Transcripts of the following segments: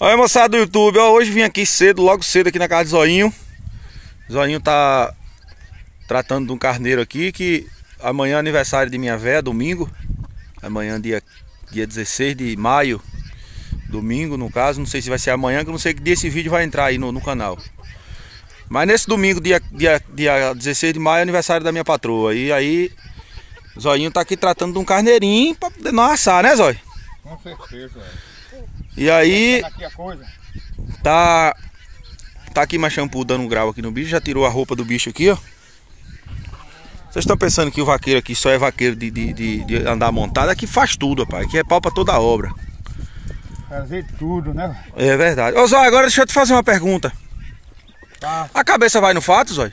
Olha, moçada do YouTube, ó, hoje vim aqui cedo, logo cedo aqui na casa do Zoinho. Zoinho tá tratando de um carneiro aqui, que amanhã é aniversário de minha véia, domingo. Amanhã dia 16 de maio, domingo no caso, não sei se vai ser amanhã, que eu não sei que dia esse vídeo vai entrar aí no canal. Mas nesse domingo, dia 16 de maio, é aniversário da minha patroa. E aí, Zoinho tá aqui tratando de um carneirinho pra poder não assar, né, Zóio? Com certeza, velho. E aí, Aqui a coisa. tá aqui mais shampoo dando um grau aqui no bicho. Já tirou a roupa do bicho aqui, ó. Vocês estão pensando que o vaqueiro aqui só é vaqueiro de andar montado? Aqui faz tudo, rapaz. Aqui é pau pra toda a obra. Fazer tudo, né? É verdade. Ô Zóio, agora deixa eu te fazer uma pergunta. Tá. A cabeça vai no fato, Zóio?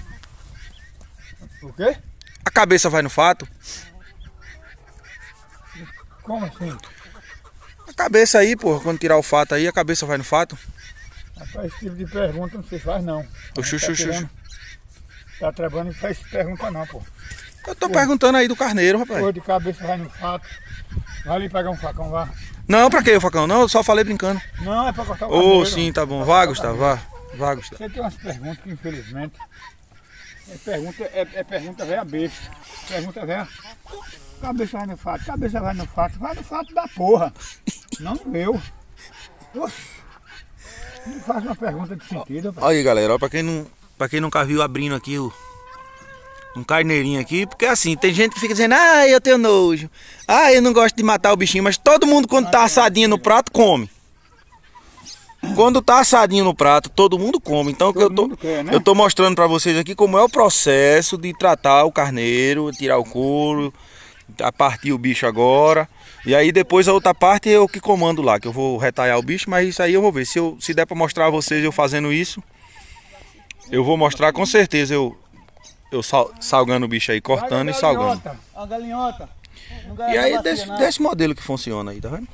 O quê? A cabeça vai no fato? Como assim? A cabeça aí, porra, quando tirar o fato aí, a cabeça vai no fato? Rapaz, esse tipo de pergunta não se faz não. Tá trabalhando e faz pergunta não, pô. Eu tô perguntando aí do carneiro, rapaz. Porra de cabeça vai no fato. Vai ali pegar um facão, vá. Não, pra que o facão? Não, eu só falei brincando. Não, é pra cortar o carneiro. Ô, sim, tá bom. Vá, Gustavo, vá. Vá, Gustavo. Você tem umas perguntas que infelizmente é pergunta velha besta. Pergunta velha. Cabeça vai no fato, cabeça vai no fato da porra. Não no meu. Oxe. Não faz uma pergunta de sentido, rapaz. Olha aí, galera, ó, pra quem nunca viu abrindo aqui um carneirinho aqui, porque assim, tem gente que fica dizendo, ah, eu tenho nojo, ah, eu não gosto de matar o bichinho, mas todo mundo quando tá assadinho no prato, come. Quando tá assadinho no prato, todo mundo come. Então eu tô mostrando pra vocês aqui como é o processo de tratar o carneiro, tirar o couro, a partir o bicho agora. E aí depois a outra parte é eu que comando lá, que eu vou retalhar o bicho, mas isso aí eu vou ver. Se der pra mostrar a vocês eu fazendo isso, eu vou mostrar com certeza eu salgando o bicho aí, cortando e salgando. A galinhota. E aí desse modelo que funciona aí, tá vendo?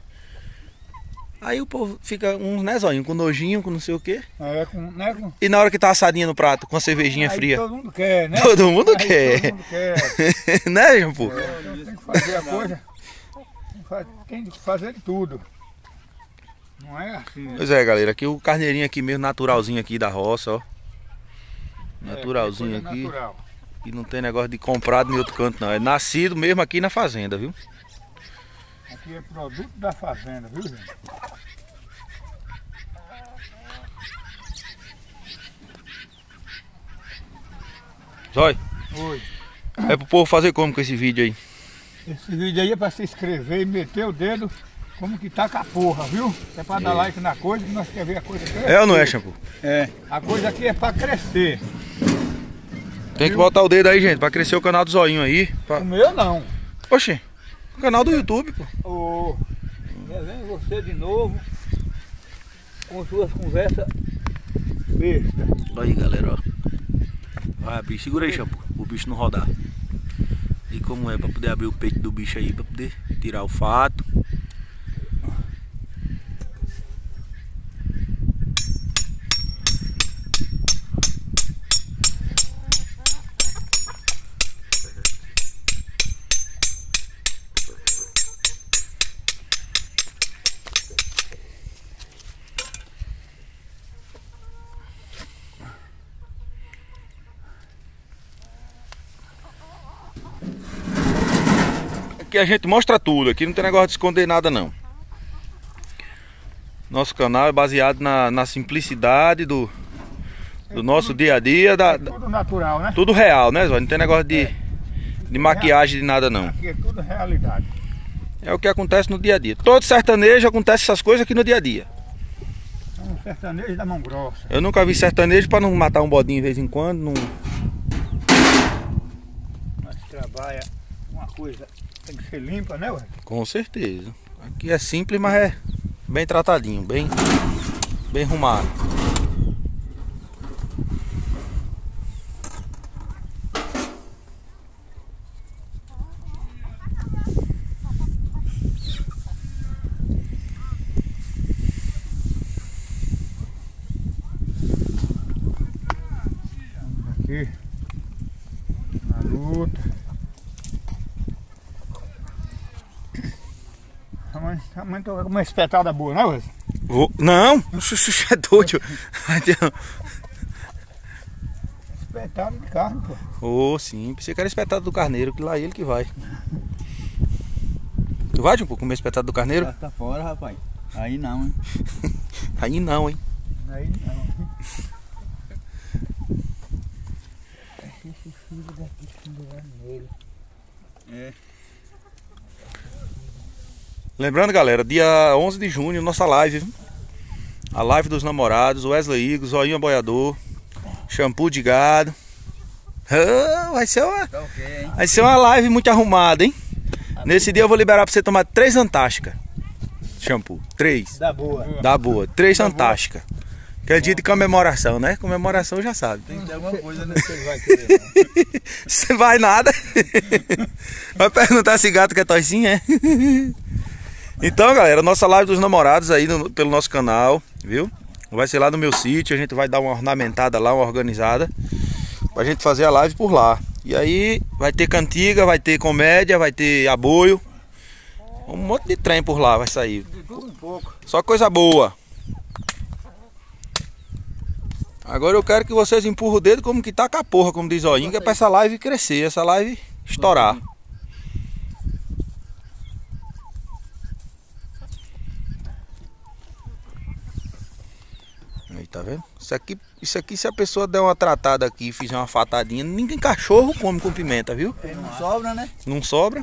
Aí o povo fica né, Zóinho, com nojinho, com não sei o quê. É, né? E na hora que tá assadinha no prato, com a cervejinha aí fria. Todo mundo quer, né? Todo mundo Aí quer. Todo mundo quer. Né, Jampô? Então tem que fazer a coisa. Tem que fazer tudo. Não é assim, né? Pois é, galera, aqui o carneirinho aqui mesmo, naturalzinho aqui da roça, ó. Naturalzinho aqui. Natural. E não tem negócio de comprado em outro canto não. É nascido mesmo aqui na fazenda, viu? Aqui é produto da fazenda, viu, gente? Zóio, Oi. é pro povo fazer como com esse vídeo aí? Esse vídeo aí é pra se inscrever e meter o dedo como que tá com a porra, viu? É pra dar like na coisa, que nós queremos ver a coisa crescer. É ou não é, Shampoo? É. A coisa aqui é pra crescer. Tem que botar o dedo aí, gente, pra crescer o canal do Zoinho aí. O meu não. Oxê, o canal do YouTube, pô. Ô, vem você de novo com suas conversas bestas. Aí, galera, ó. Vai, bicho, segura aí, Shampoo, o bicho não rodar. E como é, pra poder abrir o peito do bicho aí, pra poder tirar o fato. Aqui a gente mostra tudo, aqui não tem negócio de esconder nada não. Nosso canal é baseado na simplicidade do nosso dia a dia. Tudo natural, né? Tudo real, né, Zóio? Não tem negócio de maquiagem de nada não. Aqui é tudo realidade. É o que acontece no dia a dia. Todo sertanejo acontece essas coisas aqui no dia a dia. É um sertanejo da mão grossa. Eu nunca vi sertanejo para não matar um bodinho de vez em quando. Não... Nós trabalha uma coisa, tem que ser limpa, né, ué? Com certeza. Aqui é simples, mas é bem tratadinho, bem arrumado. Aqui, na luta. A mãe toca com uma espetada boa, né, Wesley? Não, é doido. Espetado de carne, pô. Ô, sim, pensei que era espetado do carneiro, que lá é ele que vai. Tu vai, Champu, comer espetado do carneiro? Tá fora, rapaz. Aí não, hein? Aí não, hein? Aí não. Esse filho daqui pendurando nele. É. Lembrando, galera, dia 11 de junho, nossa live, viu? A live dos namorados, Wesley Igor, Zoinha Boiador, Shampoo de Gado. Ah, vai ser Tá ok, hein? vai ser uma live muito arrumada, hein? Nesse dia eu vou liberar pra você tomar 3 Antártica. Shampoo, 3. Dá boa. Dá boa, 3 Antártica. Que é dia de comemoração, né? Comemoração já sabe. Tem que ter alguma coisa, né? Você vai querer, não. Você vai nada. Vai perguntar se gato quer toicinha, é? Então, galera, nossa live dos namorados aí pelo nosso canal, viu? Vai ser lá no meu sítio, a gente vai dar uma ornamentada lá, uma organizada, pra gente fazer a live por lá. E aí vai ter cantiga, vai ter comédia, vai ter aboio. Um monte de trem por lá vai sair. De tudo um pouco. Só coisa boa. Agora eu quero que vocês empurram o dedo como que tá com a porra, como diz Zoinho, que é pra essa live crescer, essa live estourar. Aí, tá vendo? Isso aqui se a pessoa der uma tratada aqui e fizer uma fatadinha, ninguém cachorro come com pimenta, viu? Não sobra, né? Não sobra.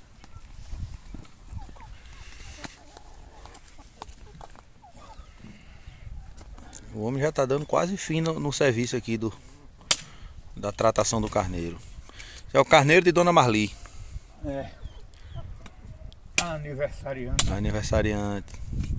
O homem já tá dando quase fim no serviço aqui da tratação do carneiro. Esse é o carneiro de Dona Marli. É. Aniversariante. Aniversariante.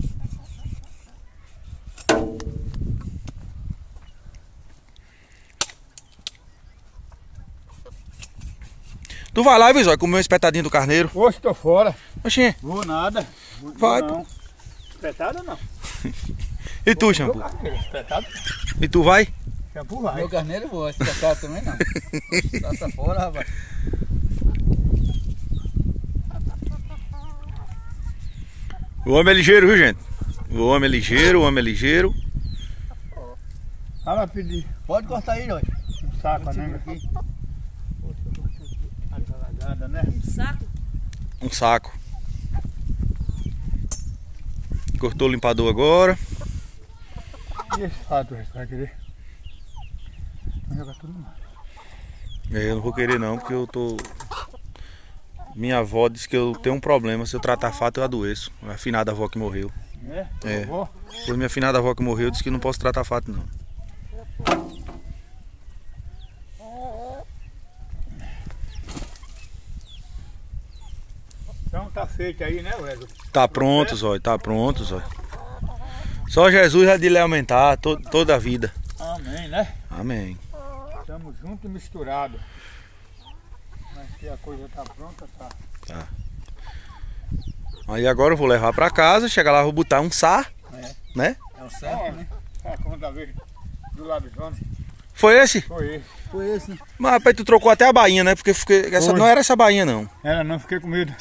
Tu vai lá, Visói, comer um espetadinho do carneiro. Hoje tô fora. Oxê, Vou nada. vai. Não. Espetado não. E tu, Shampoo? Espetado? E tu vai? Shampoo vai. Meu carneiro eu vou, esse cacau também não. Tá fora, rapaz. O homem é ligeiro, viu, gente? O homem é ligeiro, o homem é ligeiro. Ela pedir Pode cortar aí, Jorge. um saco, né? Aqui. Atalagada, né? Um saco. Cortou o limpador agora. E esse fato, você vai querer? Vou jogar tudo no mar. Eu não vou querer não, porque eu tô... Minha avó disse que eu tenho um problema, se eu tratar fato eu adoeço. A afinada avó que morreu. É? É. Vou. Foi minha afinada avó que morreu, disse que não posso tratar fato não. Então tá feito aí, né, Wesley? Tá pronto, Zói, tá pronto, Zói. Só Jesus é de lhe aumentar toda a vida. Amém, né? Amém. Estamos juntos e misturados. Mas se a coisa tá pronta, tá. Aí agora eu vou levar pra casa, chegar lá, vou botar um sá, né? É o certo, né? É, como da vez do Labizone. Foi esse? Foi esse. Foi esse, né? Mas rapaz, tu trocou até a bainha, né? Porque essa, Foi. não era essa bainha não. Ela não, fiquei com medo.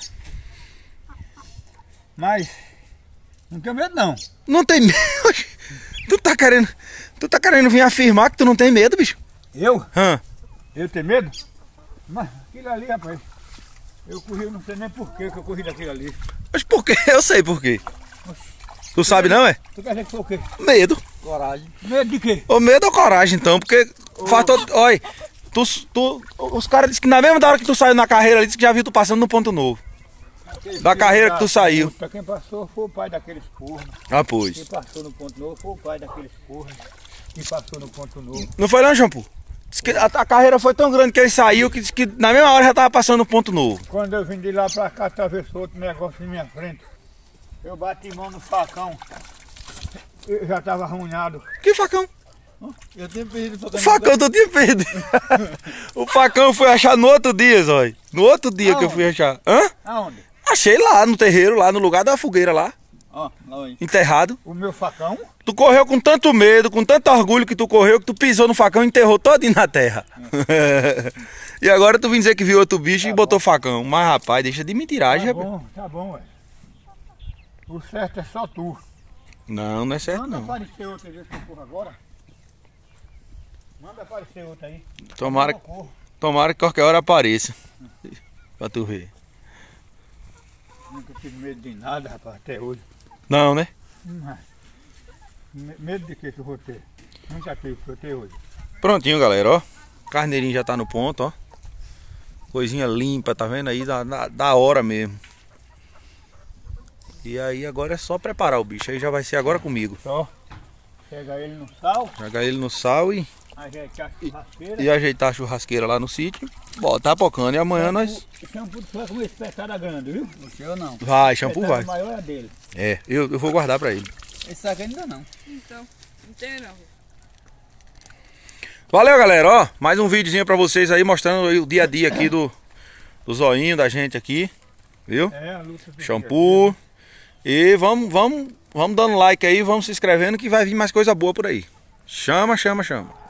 Mas não tenho medo não. Não tem medo? Tu tá querendo vir afirmar que tu não tem medo, bicho? Eu? Hã? Eu tenho medo? Mas aquilo ali, rapaz. Eu corri, eu não sei nem por que eu corri daquilo ali. Mas por quê? Eu sei por quê. Tu sabe não, é? Tu quer dizer que foi o quê? Medo. Coragem. Medo de quê? Ou medo ou coragem, então, porque fator. Olha, os caras disseram que na mesma hora que tu saiu na carreira ali, disse que já viu tu passando no ponto novo. Da carreira que tu saiu. Puta, quem passou foi o pai daqueles porra. Ah, Quem pois. passou no ponto novo foi o pai daqueles porra. Quem passou no ponto novo. Não foi não, Shampoo? Diz que a carreira foi tão grande que ele saiu que disse que na mesma hora já tava passando no ponto novo. Quando eu vim de lá pra cá, atravessou outro negócio na minha frente. Eu bati mão no facão. Eu já tava arruinado. Que facão? Eu tenho perdido O facão tu tinha perdido. O facão eu fui achar no outro dia, Zói. No outro dia que eu fui achar. Hã? Aonde? Achei lá no terreiro, lá no lugar da fogueira lá. Ó, lá aí. Enterrado. O meu facão? Tu correu com tanto medo, com tanto orgulho que tu correu, que tu pisou no facão e enterrou todinho na terra. E agora tu vem dizer que viu outro bicho e botou facão. Mas rapaz, deixa de mentiragem, rapaz. Tá bom, ué. O certo é só tu. Não, não é certo Manda não. aparecer outra vez que eu corro agora. Manda aparecer outra aí. Tomara, Eu corro. tomara que qualquer hora apareça. Pra tu ver. Nunca tive medo de nada, rapaz, até hoje. Não, né? Medo de que eu vou ter? Nunca tive, que eu tenho hoje. Prontinho, galera, ó. Carneirinho já tá no ponto, ó. Coisinha limpa, tá vendo aí? Da hora mesmo. E aí agora é só preparar o bicho. Aí já vai ser agora comigo. Só pega ele no sal, Jogar ele no sal e ajeitar a churrasqueira. ajeitar a churrasqueira lá no sítio. Botar pocando. E amanhã nós... O shampoo tu vai comer espetada grande, viu? O seu não. Vai, shampoo vai. A maior é a dele. É, eu vou guardar pra ele. Esse aqui ainda não. Então, não tem não. Valeu, galera, ó. Mais um videozinho pra vocês aí, mostrando aí o dia a dia aqui do zoinho da gente aqui. Viu? É, a luta do Shampoo. E vamos dando like aí, vamos se inscrevendo que vai vir mais coisa boa por aí. Chama, chama, chama.